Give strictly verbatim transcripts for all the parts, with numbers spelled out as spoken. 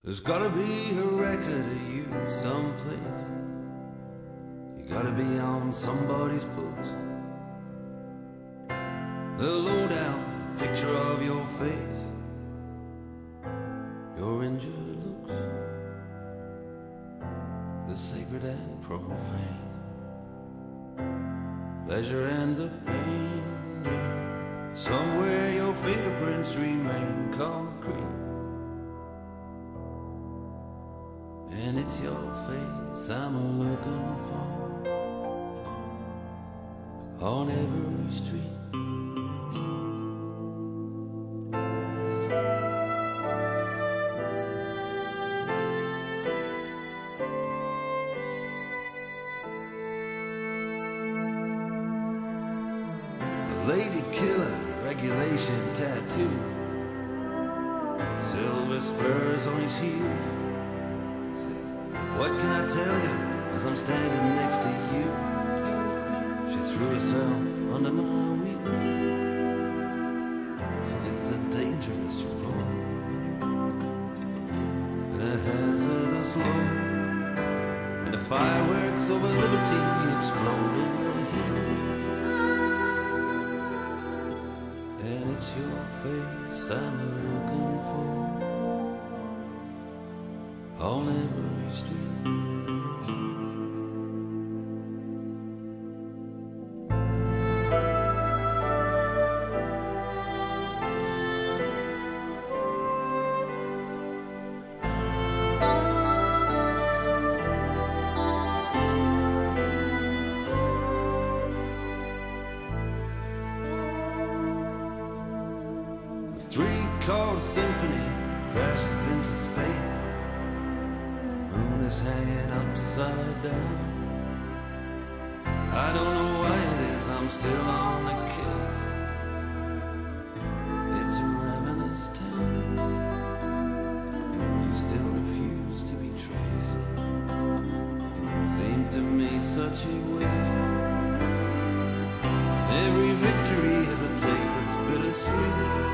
There's gotta be a record of you someplace. You gotta be on somebody's books. They'll load out a picture of your face, your injured looks, the sacred and profane, pleasure and the pain, yeah. Somewhere your fingerprints remain concrete, and it's your face I'm a-looking for on every street. The lady killer regulation tattoo, silver spurs on his heels. What can I tell you as I'm standing next to you? She threw herself under my wheels. It's a dangerous road and a hazardous load, and the fireworks over liberty explode in the heat. And it's your face I'm looking for on every street. The three-chord symphony crashes into space. The moon is hanging upside down. I don't know why it is I'm still on the case. It's a ravenous town. You still refuse to be traced. Seemed to me such a waste. Every victory has a taste that's bittersweet.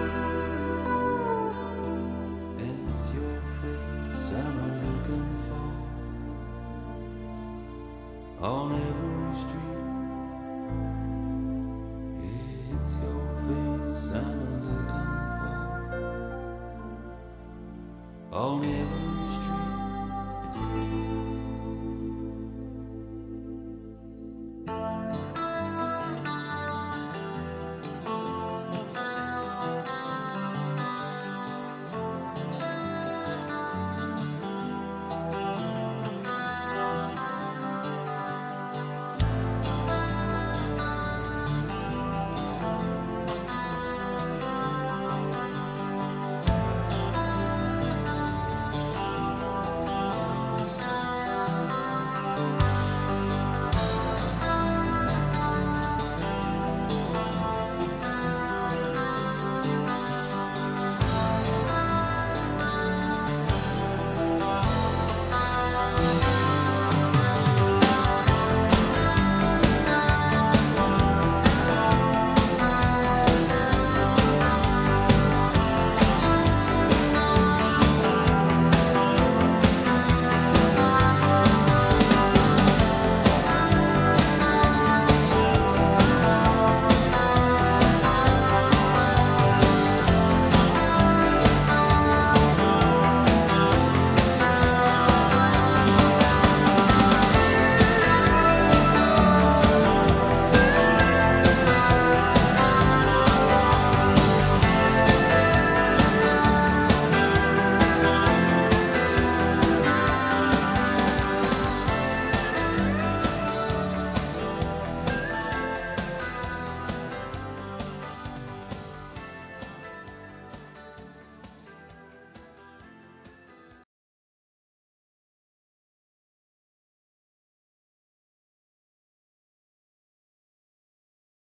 I'm looking for on every street. It's your face I'm looking for on every